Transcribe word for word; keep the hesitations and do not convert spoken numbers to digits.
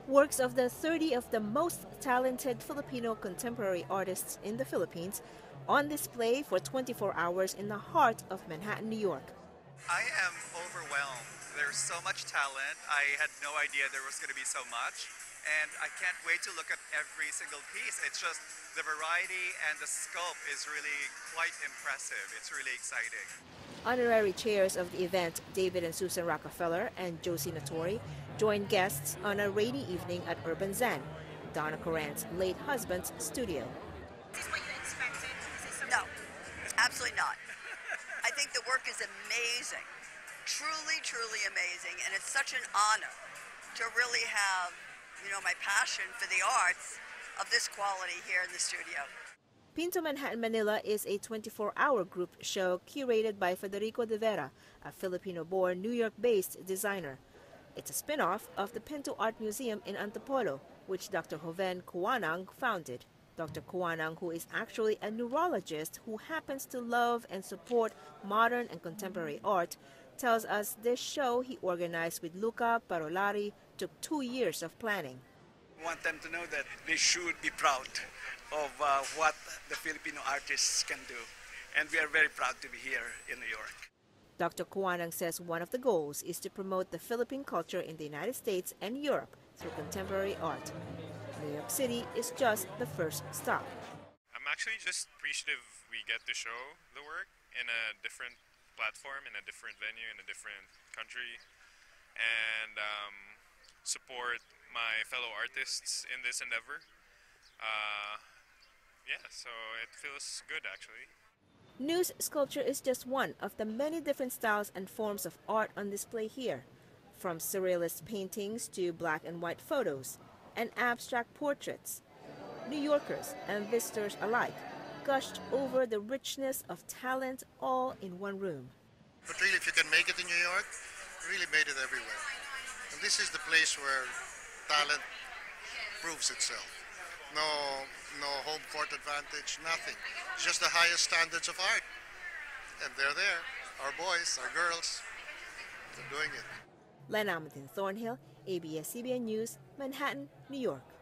Works of the thirty of the most talented Filipino contemporary artists in the Philippines on display for twenty-four hours in the heart of Manhattan, New York. I am overwhelmed. There's so much talent. I had no idea there was going to be so much. And I can't wait to look at every single piece. It's just the variety and the scope is really quite impressive. It's really exciting. Honorary chairs of the event, David and Susan Rockefeller and Josie Natori, joined guests on a rainy evening at Urban Zen, Donna Coran's late husband's studio. Is this what you expected? Is this No, absolutely not. I think the work is amazing, truly, truly amazing, and it's such an honor to really have, you know, my passion for the arts of this quality here in the studio. Pinto Manhattan Manila is a twenty-four hour group show curated by Federico de Vera, a Filipino-born, New York-based designer. It's a spin-off of the Pinto Art Museum in Antipolo, which Doctor Joven Kuanang founded. Doctor Kuanang, who is actually a neurologist who happens to love and support modern and contemporary art, tells us this show he organized with Luca Parolari took two years of planning. We want them to know that they should be proud of uh, what the Filipino artists can do. And we are very proud to be here in New York. Doctor Kuanang says one of the goals is to promote the Philippine culture in the United States and Europe through contemporary art. New York City is just the first stop. I'm actually just appreciative we get to show the work in a different platform, in a different venue, in a different country, and um, support my fellow artists in this endeavor. Uh, yeah, so it feels good actually. News sculpture is just one of the many different styles and forms of art on display here, from surrealist paintings to black and white photos and abstract portraits. New Yorkers and visitors alike gushed over the richness of talent all in one room. But really, if you can make it in New York, you really made it everywhere. And this is the place where talent proves itself. No, no home court advantage, nothing. It's just the highest standards of art. And they're there. Our boys, our girls, they're doing it. Len Amontin Thornhill, A B S C B N News, Manhattan, New York.